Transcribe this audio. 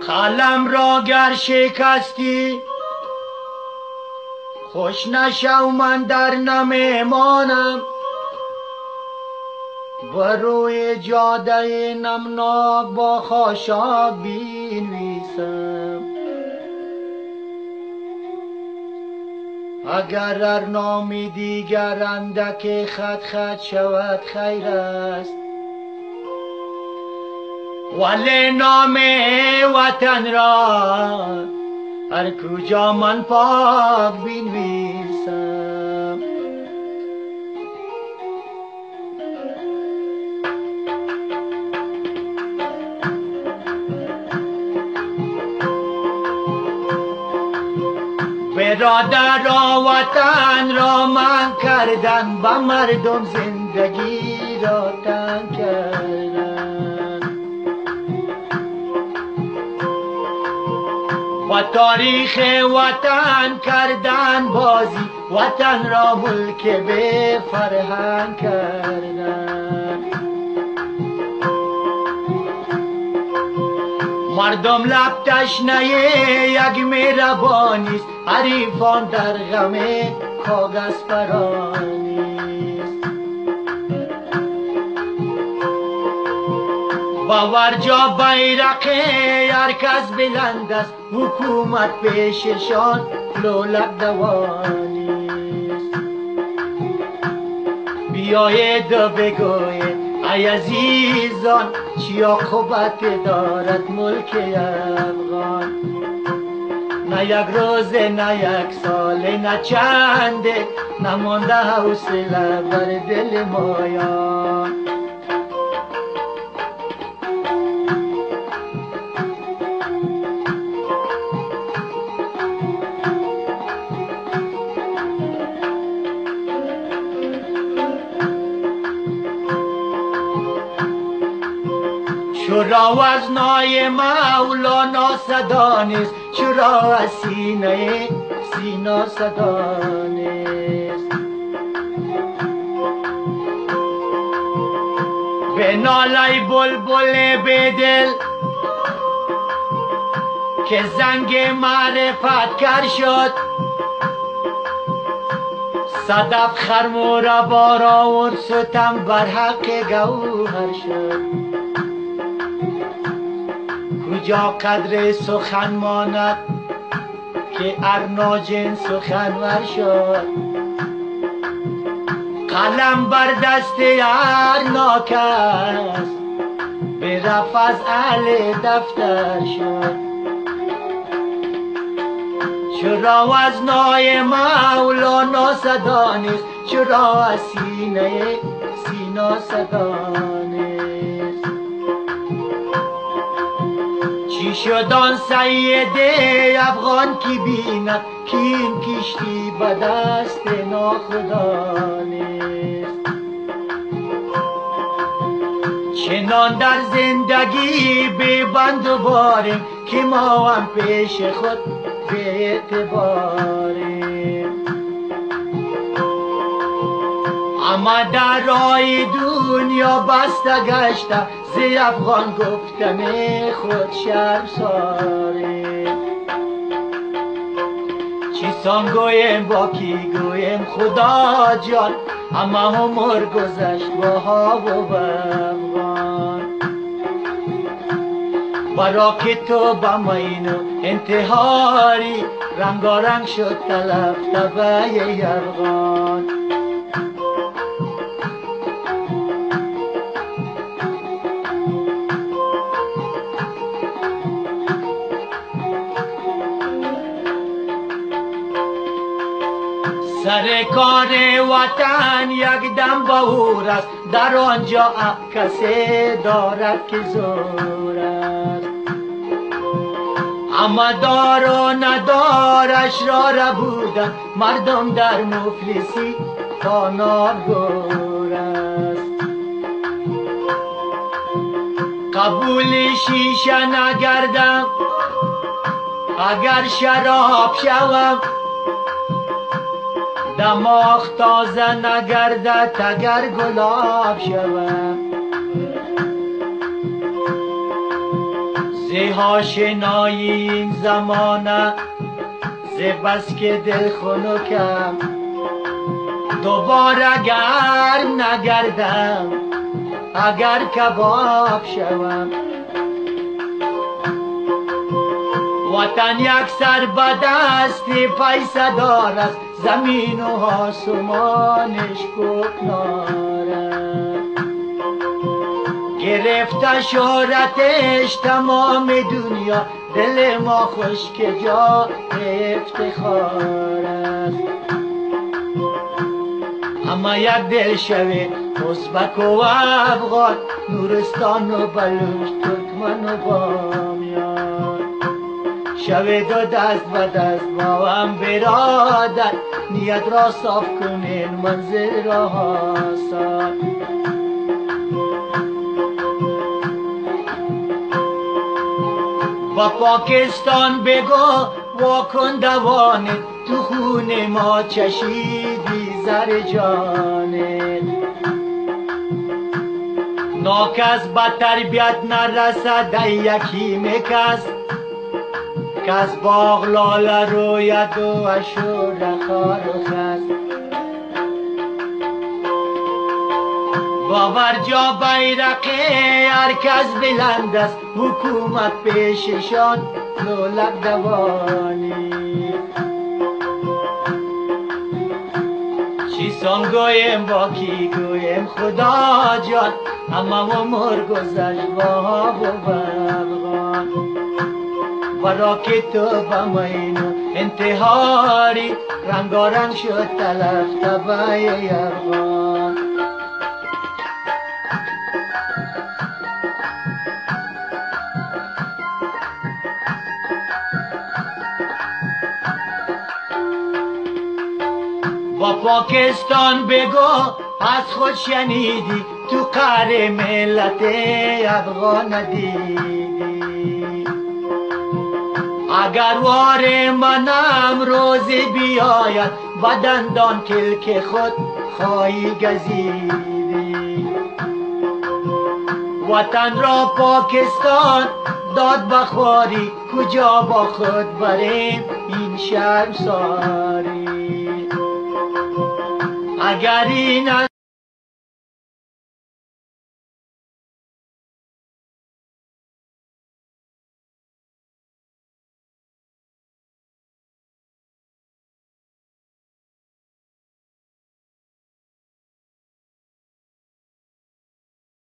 قلم را گر شکستی خوش نشو، من در نمیمانم. بر روی جاده نمناک با خاشاک بنویسم. اگر هر نامی دیگر اندک خط شود خیر است، ولی نام وطن را هر کجا من پاک بنویسم. برادر را وطن را من کردن، به مردم زندگی را تنگ کردن. با تاریخ وطن کردن بازی، وطن را ملک به فرهنگ کردن. مردم لب تشنه یک مهربانی است، حریفان در غم کاغذ پرانی است. باور جا بیرق هر کس بلند است، حکومت پیششان لولک دوانی است. بیایید و بگویید ای عزیزان، چی عاقبت دارد ملک افغان؟ نه یک روز، نه یک سال، نه چنده نمانده حوصله بر دل مایان. چرا از نای مولانا صدا نیست؟ چرا از سینه سینا صدا نیست؟ به ناله بلبل بدل که زنگ معرفت کر شد، صدف خرموره بار آورد، ستم بر حق گوهر شد. کجا قدر سخن ماند که ارناجن سخنور شد؟ قلم بر دست ارناکس برفت از اهل دفتر شد. چرا از نای مولانا صدا نیست؟ چرا از سینه سینا صدا نیست؟ چی شد آن سید افغان کی بیند که این کشتی به دست ناخدا نیست؟ چنان در زندگی ببند و باریم که ما هم پیش خود به اعتباریم. اما در راه دنیا بسته گشته، ز افغان گفتن خود شرمساریم. چیسان گویم با کی گویم خدا جان، اما عمر گذشت با ها و افغان. برا که تو با مین و انتحاری، رنگارنگ شد تلف تبه افغان. سر کار وطن یک دم بهور است، در آنجا کسی دارد که زور است. اما دار و ندارش را ربودن، مردم در مفلسی تا ناگور است. قبول شیشه نگردم اگر شراب شوم، دماغ تازه نگردد اگر گلاب شوم. ز آشنایی این زمانه ز بس که دل خنکم دوباره گرم نگردم اگر کباب شوم. وطن یک سر به دست پیسه دارد زمین و آسمانش کوکناره. گرفته شهرتش تمام دنیا دل ما خوش که جا افتخار است. اما یک دل شوه ازبک و افغان نورستان و بلوچ ترکمن و بامیان شوه دو دست و دست با هم برادر نیت را صاف کنین منزل را آسان. با پاکستان بگو واکن دوانت تو خون ما چشیدی زر جانت. ناکس با تربیت نرسد یکی مکس کس باغ لاله روید و اشور خار و خس. باور جا بیرقه هر کس بلند است حکومت پیششان لولک دوانی. چی سان گویم با کی گویم خدا جان اما عمر گذشت با آب و افغان. برا که تو بمینو انتحاری رنگارنگ شد تلف تبای افغان. با پاکستان بگو از خود شنیدی تو قهر ملت افغان ندیدی. اگر وار منم روزی بیاید و دندان کلک خود خواهی گزیدی. وطن را پاکستان داد بخواری کجا با خود بریم این شرمساری. اگر این